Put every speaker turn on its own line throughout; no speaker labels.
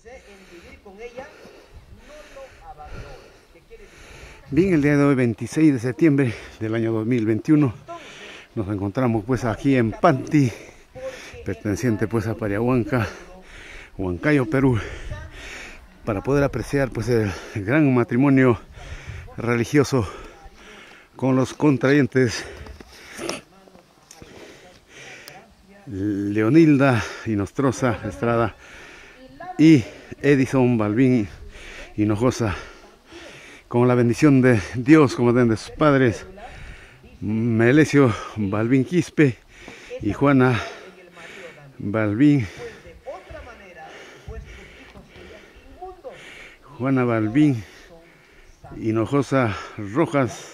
Bien, el día de hoy, 26 de septiembre del año 2021, nos encontramos pues aquí en Panti, perteneciente pues a Pariahuanca, Huancayo, Perú, para poder apreciar pues el gran matrimonio religioso con los contrayentes Leonilda Inostroza Estrada y Edison Balbín Hinojosa, con la bendición de Dios, como de sus padres Melesio Balbín Quispe y Juana Balbín Hinojosa Rojas,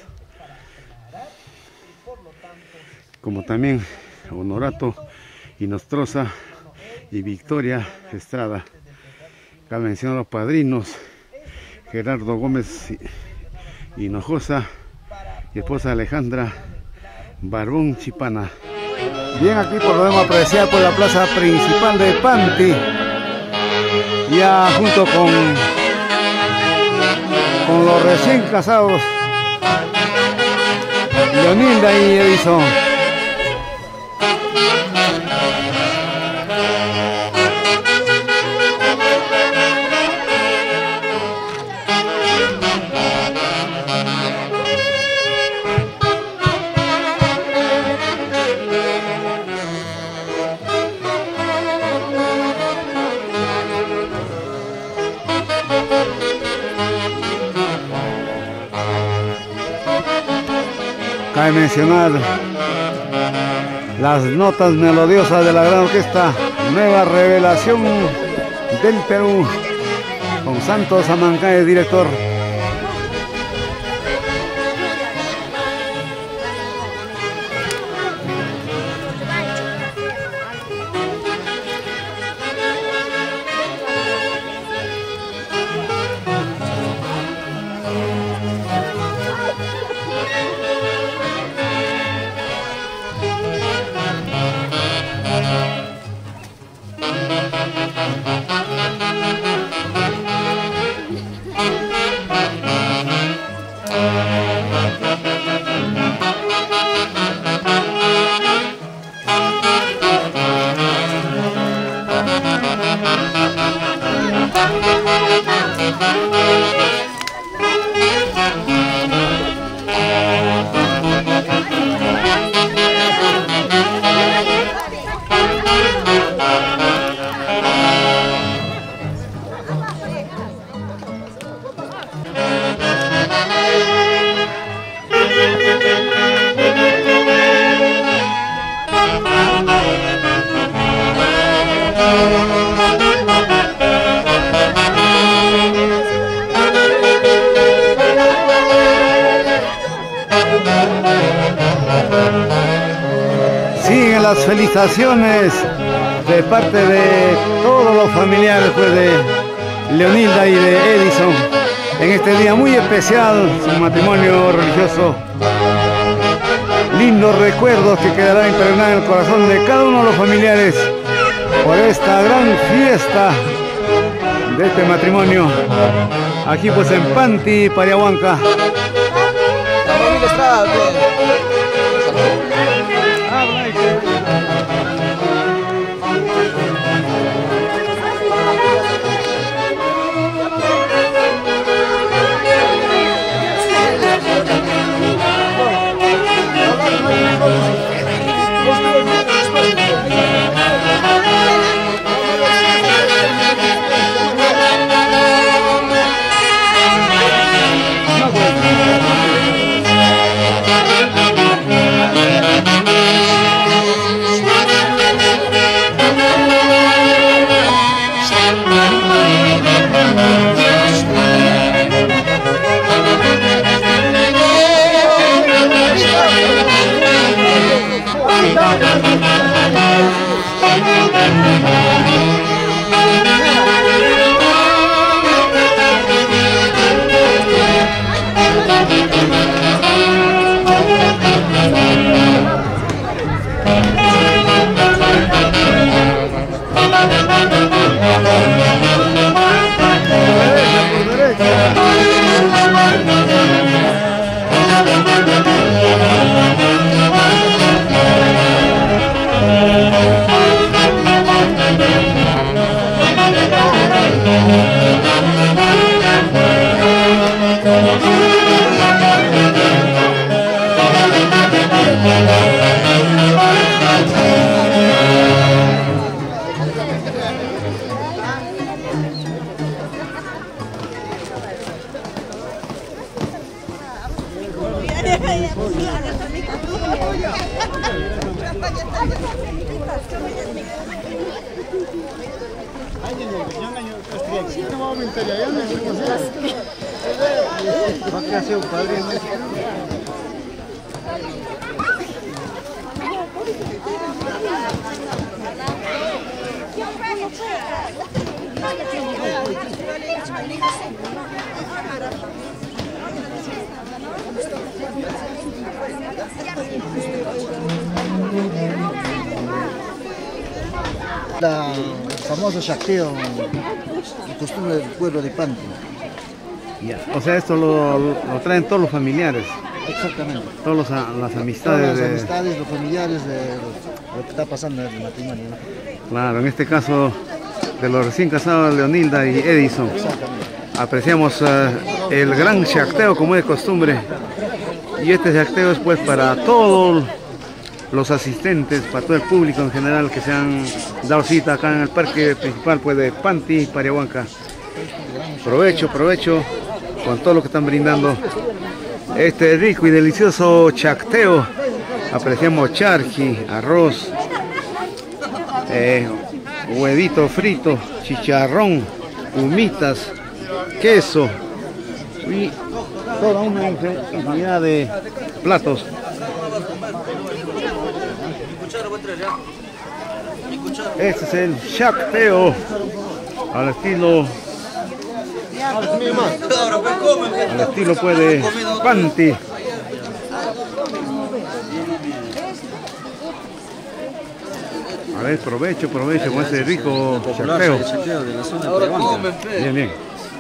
como también Honorato Inostroza y Victoria Estrada. Cabe mencionar a los padrinos Gerardo Gómez Hinojosa y esposa Alejandra Barbón Chipana. Bien, aquí podemos apreciar por la plaza principal de Panti, ya junto con los recién casados Leonilda y Edison. Cabe mencionar las notas melodiosas de la gran orquesta Nueva Revelación del Perú, con Santos Amancay, director. Siguen las felicitaciones de parte de todos los familiares pues, de Leonilda y de Edison en este día muy especial, su matrimonio religioso. Lindos recuerdos que quedarán impregnados en el corazón de cada uno de los familiares por esta gran fiesta de este matrimonio aquí pues en Panti, Pariahuanca.
El famoso chacteo, costumbre del pueblo de Panti.
Ya. O sea, esto lo traen todos los familiares.
Exactamente.
Todas las amistades.
Todas las amistades, los familiares de lo que está pasando en el matrimonio, ¿no?
Claro, en este caso de los recién casados Leonilda y Edison. Apreciamos el gran chacteo como es costumbre. Y este chacteo es pues para todos los asistentes, para todo el público en general que se han dado cita acá en el parque principal pues de Panti, Pariahuanca. Provecho, provecho con todo lo que están brindando este rico y delicioso chacteo. Apreciamos charqui, arroz, huevito frito, chicharrón, humitas, queso y toda una infinidad de platos. Este es el chacteo al estilo pues de Panti. A ver, provecho con ese rico chacteo. Bien, bien.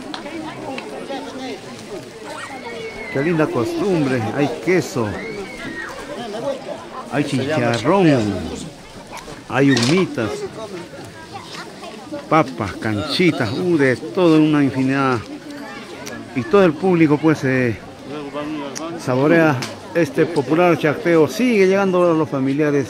Qué linda costumbre, hay queso, hay chicharrón, hay humitas, papas, canchitas, de toda una infinidad. Y todo el público pues saborea este popular chacteo. Sigue llegando a los familiares.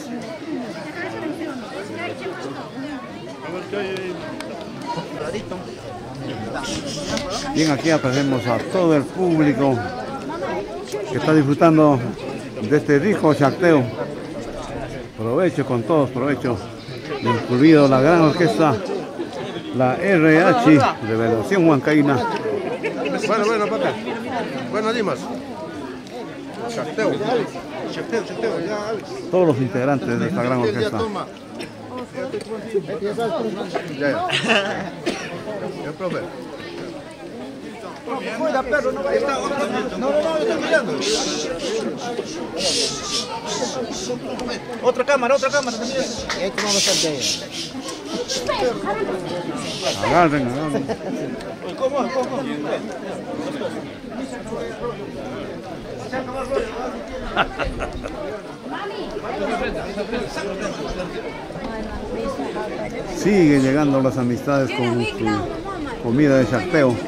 Bien, aquí apreciamos a todo el público que está disfrutando de este rico chacteo. Provecho con todos, provecho, incluido la gran orquesta, la RH, Revelación Huancaína.
Bueno, papá. Bueno, Dimas. Chacteo. Ya, Alex.
Todos los integrantes de esta gran orquesta.
Ya. Ya, profe.
Cuida, perro, no vaya. No, estoy mirando. Otra cámara. Esto no lo está ahí.
Agarren.
¿Cómo?
Siguen llegando las amistades con su comida de chacteo.